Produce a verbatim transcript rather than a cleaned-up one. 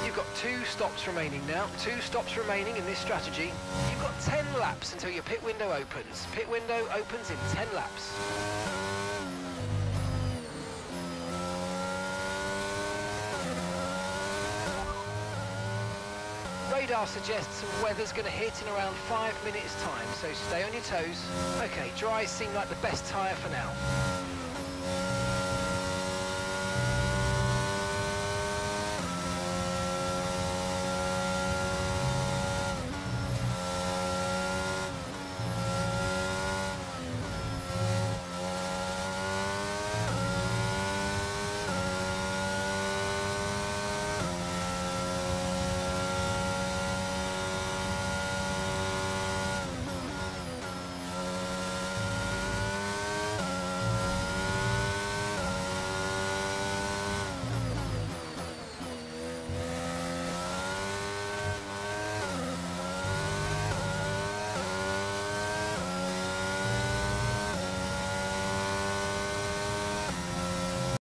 you've got two stops remaining now. Two stops remaining in this strategy. You've got ten laps until your pit window opens. Pit window opens in ten laps. Radar suggests weather's going to hit in around five minutes time, so stay on your toes. Okay, dries seem like the best tyre for now.